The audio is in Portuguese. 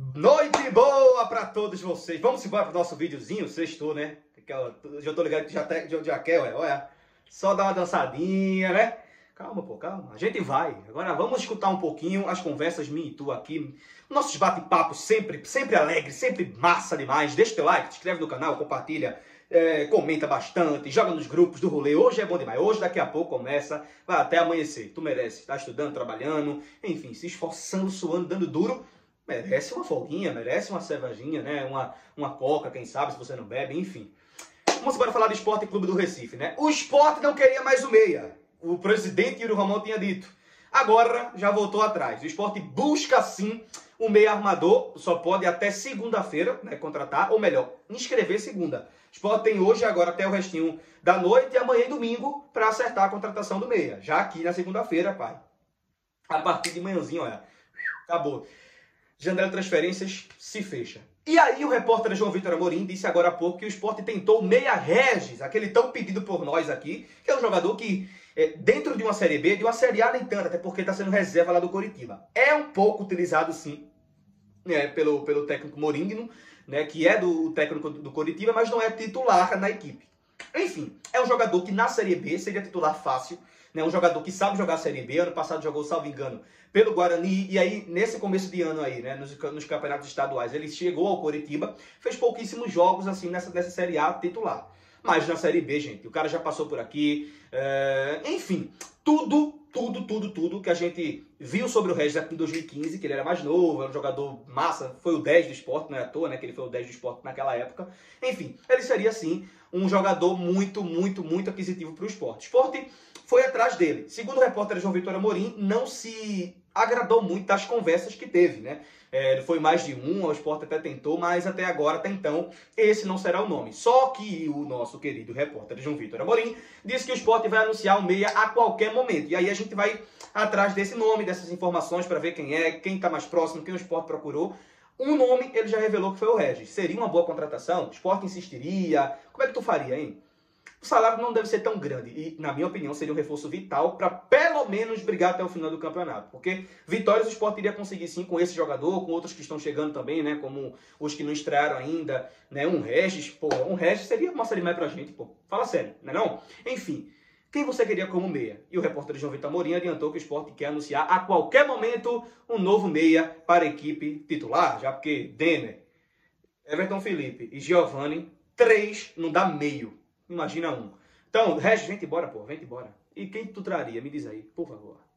Noite boa pra todos vocês. Vamos embora pro nosso videozinho, sextou, né? Já tô ligado que já quer, olha. Só dar uma dançadinha, né? Calma, pô, calma. A gente vai. Agora vamos escutar um pouquinho as conversas minha e tu aqui. Nossos bate-papos sempre alegre, sempre massa demais. Deixa o teu like, te inscreve no canal, compartilha, comenta bastante, joga nos grupos do rolê. Hoje é bom demais. Hoje, daqui a pouco, começa, vai até amanhecer. Tu merece. Tá estudando, trabalhando, enfim, se esforçando, suando, dando duro. Merece uma folguinha, merece uma cervejinha, né? Uma coca, quem sabe, se você não bebe, enfim. Vamos agora falar do Sport Clube do Recife, né? O Sport não queria mais o meia. O presidente Yuri Romão tinha dito. Agora já voltou atrás. O Sport busca sim um meia armador, só pode até segunda-feira, né, contratar, ou melhor, inscrever segunda. O Sport tem hoje agora até o restinho da noite e amanhã e domingo para acertar a contratação do meia. Já aqui na segunda-feira, pai. A partir de manhãzinho, olha, acabou. Janela de transferências se fecha. E aí o repórter João Vitor Amorim disse agora há pouco que o Sport tentou o Meia Regis, aquele tão pedido por nós aqui, que é um jogador que, dentro de uma Série B, de uma Série A nem tanto, até porque está sendo reserva lá do Coritiba. É um pouco utilizado sim, né, pelo técnico Morínigo, né, que é do técnico do Coritiba, mas não é titular na equipe. Enfim, é um jogador que na Série B seria titular fácil, né, um jogador que sabe jogar a Série B, ano passado jogou, salvo engano, pelo Guarani, e aí nesse começo de ano aí, né, nos campeonatos estaduais, ele chegou ao Coritiba, fez pouquíssimos jogos assim nessa Série A titular. Mas na Série B, gente, o cara já passou por aqui, enfim, tudo que a gente viu sobre o Regis aqui em 2015, que ele era mais novo, era um jogador massa, foi o 10 do Sport, não é à toa, né, que ele foi o 10 do Sport naquela época. Enfim, ele seria, sim, um jogador muito aquisitivo para o Sport. O Sport foi atrás dele. Segundo o repórter João Vitor Amorim, não se agradou muito das conversas que teve, né? Foi mais de um, o Sport até tentou, mas até agora, até então, esse não será o nome. Só que o nosso querido repórter João Vitor Amorim disse que o Sport vai anunciar o meia a qualquer momento. E aí a gente vai atrás desse nome, dessas informações, para ver quem é, quem está mais próximo, quem o Sport procurou. Um nome ele já revelou que foi o Regis. Seria uma boa contratação? O Sport insistiria? Como é que tu faria, hein? O salário não deve ser tão grande e, na minha opinião, seria um reforço vital para pelo menos brigar até o final do campeonato. Porque vitórias o Sport iria conseguir sim com esse jogador, com outros que estão chegando também, né? Como os que não estrearam ainda, né? Um Regis, pô, um Regis seria uma série mais pra gente, pô. Fala sério, não é não? Enfim, quem você queria como meia? E o repórter João Vitor Amorim adiantou que o Sport quer anunciar a qualquer momento um novo meia para a equipe titular, já porque Denner, Everton Felipe e Giovani, 3 não dá meio. Imagina um. Então, Regis, vem embora, pô, vem embora. E quem tu traria? Me diz aí, por favor.